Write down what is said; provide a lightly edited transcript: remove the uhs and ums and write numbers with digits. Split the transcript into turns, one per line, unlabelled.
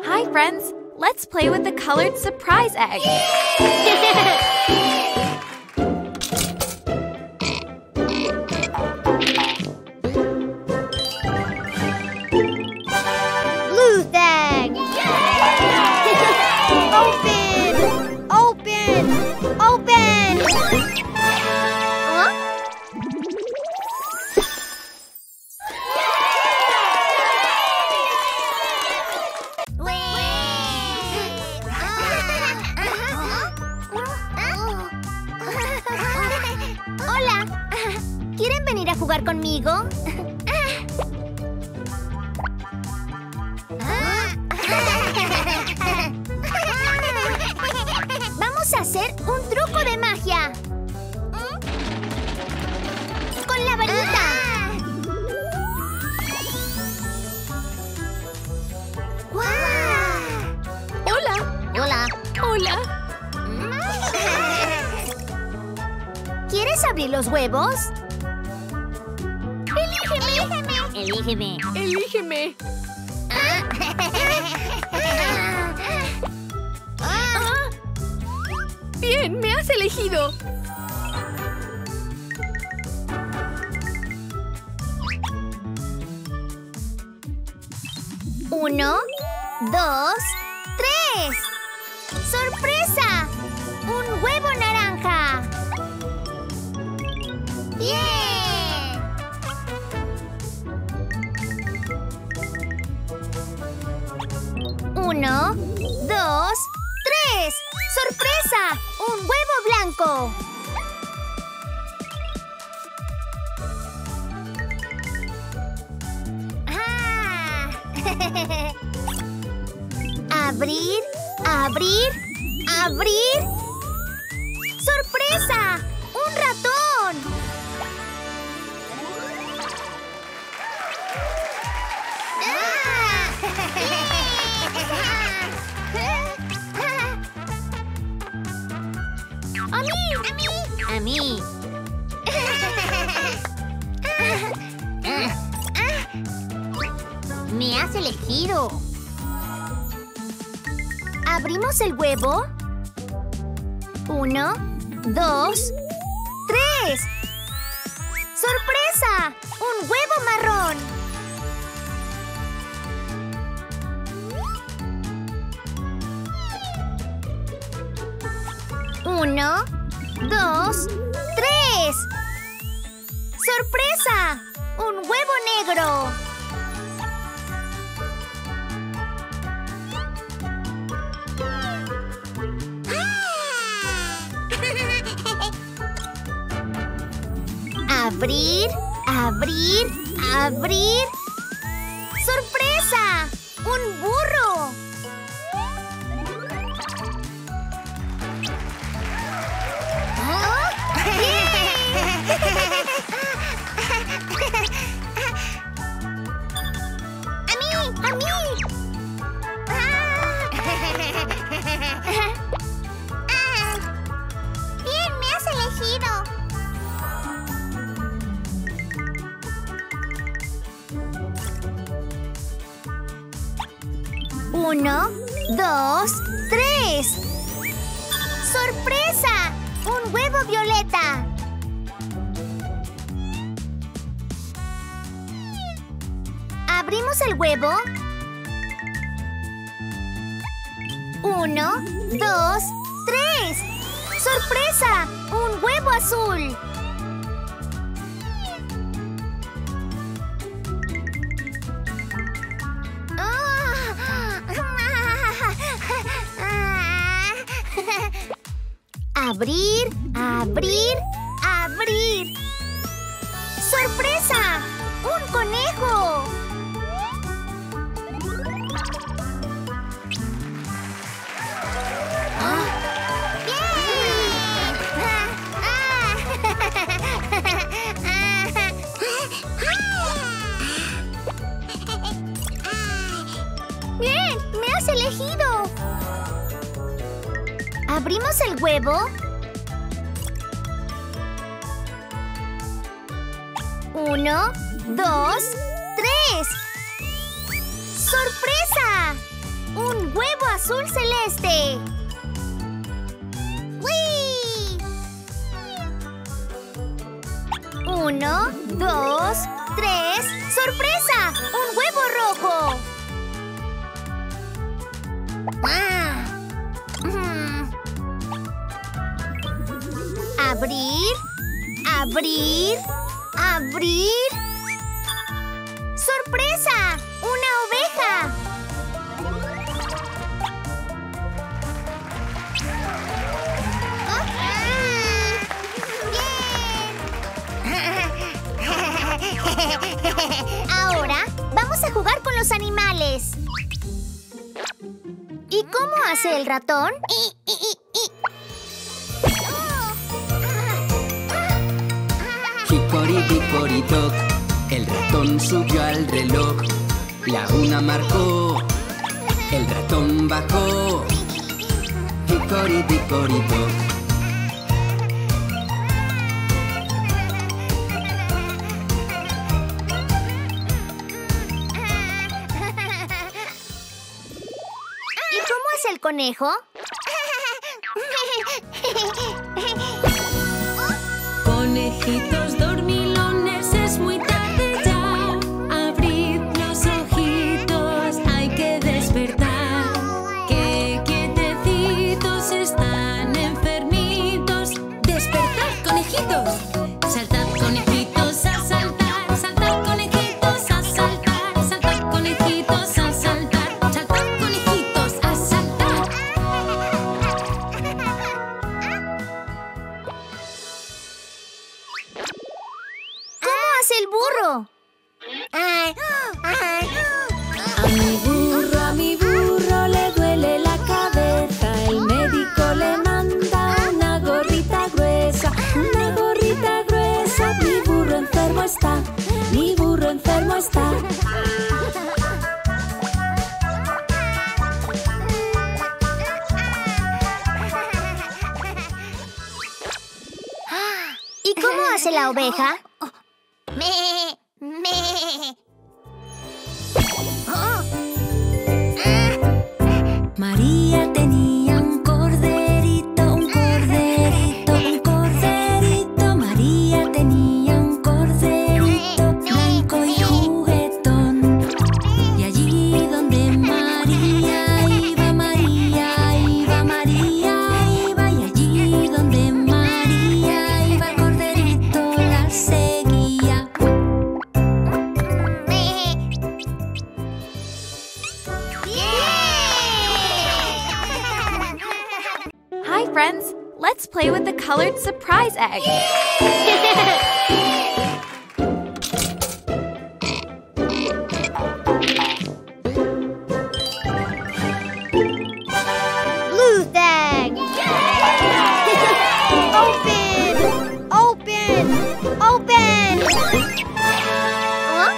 Hi, friends. Let's play with the colored surprise egg.
Blue egg. Open! Open! Open! Huh? Hola. ¿Quieren venir a jugar conmigo? Vamos a hacer un truco de magia. Con la varita.
Hola.
Hola.
Hola.
¿Quieres abrir los huevos?
Elígeme.
Elígeme. Bien, me has elegido.
Uno, dos, tres. ¡Sorpresa! ¡Un huevo naranja! ¡Bien! Uno, dos, tres. ¡Sorpresa! ¡Un huevo blanco! ¡Ah! Abrir, abrir, abrir. ¡Sorpresa! ¡Un ratón! ¡A mí!
A mí. Me has elegido.
¿Abrimos el huevo? Uno, dos, tres. ¡Sorpresa! ¡Un huevo marrón! Uno, dos, tres. ¡Sorpresa! ¡Un huevo negro! Abrir, abrir, abrir. ¡Sorpresa! ¡Un burro! ¡A mí! ¡A mí! ¡Bien! ¡Me has elegido! Uno, dos, tres. ¡Sorpresa! ¡Un huevo violeta! ¿Abrimos el huevo? Uno, dos, tres. ¡Sorpresa! ¡Un huevo azul! Abrir, abrir, abrir. ¡Sorpresa! ¡Un conejo! ¡Bien! ¡Me has elegido! ¿Abrimos el huevo? Uno, dos, tres. ¡Sorpresa! ¡Un azul celeste. ¡Wii! 1, 2, 3. ¡Sorpresa! ¡Un huevo rojo! Abrir, abrir, abrir. ¡Sorpresa! ¡Una oveja! Ahora vamos a jugar con los animales. ¿Y cómo hace el ratón?
Hicoritoc, el ratón subió al reloj. La una marcó, el ratón bajó. Hicoritoc.
¿Y cómo es el conejo?
Conejitos dormilones, es muy tarde ya. Abrid los ojitos, hay que despertar. Que quietecitos están enfermitos. ¡Despertad, conejitos! Saltad, conejitos, a saltar. Saltad, conejitos, a saltar. Saltad, conejitos, a saltar. Saltad, conejitos, a saltar.
¿Cómo hace el burro?
A mi burro le duele la cabeza. El médico le manda una gorrita gruesa. Una gorrita gruesa. Mi burro enfermo está. Mi burro enfermo está.
¿Y cómo hace la oveja?
María tenía un corderito, un corderito, un corderito. María tenía un corderito blanco y juguetón. Y allí donde María iba, María iba, María iba. Y allí donde María iba, el corderito la seguía.
Hi, friends. Let's play with the colored surprise egg.
Blue egg. Open! Open! Open! ¿Ah?